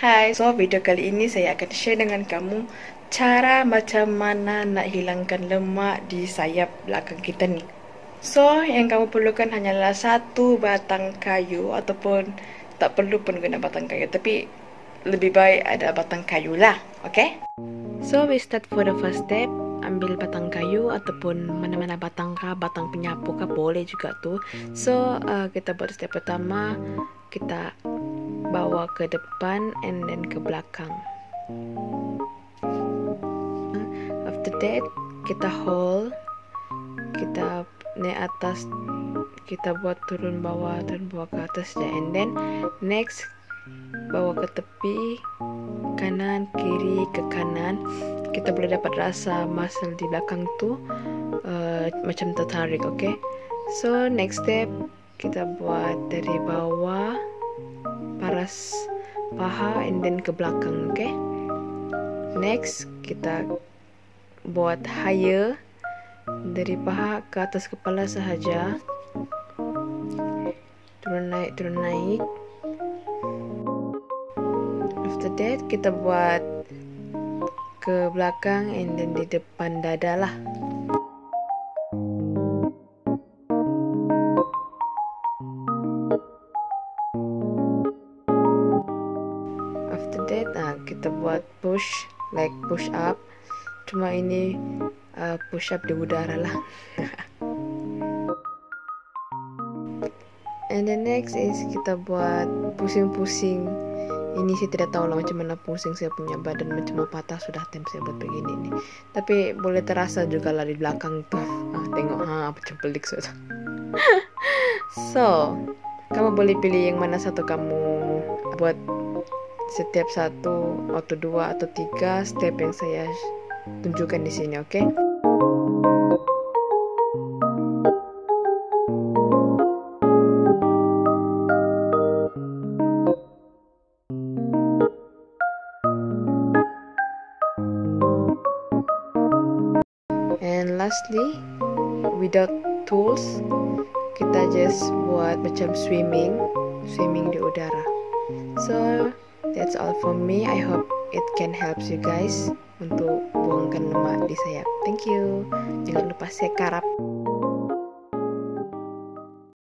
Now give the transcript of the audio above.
Hai, so video kali ini saya akan share dengan kamu cara macam mana nak hilangkan lemak di sayap belakang kita ni. So, yang kamu perlukan hanyalah satu batang kayu ataupun tak perlu pun guna batang kayu, tapi lebih baik ada batang kayu lah, okay? So, we start for the first step. Ambil batang kayu ataupun mana-mana batang kah, batang penyapu kah, boleh juga tuh. So, kita buat step pertama, kita bawa ke depan and then ke belakang. After that, kita hold, kita naik atas, kita buat turun bawah ke atas je. And then next, bawa ke tepi, kanan kiri ke kanan. Kita boleh dapat rasa muscle di belakang tu macam tertarik, okay? So next step, kita buat dari bawah, paras paha and then ke belakang, okay? Next, kita buat higher dari paha ke atas kepala sahaja. Turun naik. After that, kita buat ke belakang and then di depan dada lah. After that, kita buat push, like push up. Cuma ini push up di udara lah. And the next is kita buat pusing-pusing. Ini saya tidak tahu lah macam mana pusing, saya punya badan macam mau patah sudah time saya buat begini nih. Tapi boleh terasa juga lah di belakang tuh. Tengok macam pelik sudah. So, kamu boleh pilih yang mana satu kamu buat, setiap satu atau dua atau tiga step yang saya tunjukkan di sini, okay? And lastly, without tools, kita just buat macam swimming di udara. So that's all for me. I hope it can help you guys untuk buangkan lemak di sayap. Thank you. Jangan lupa share karap.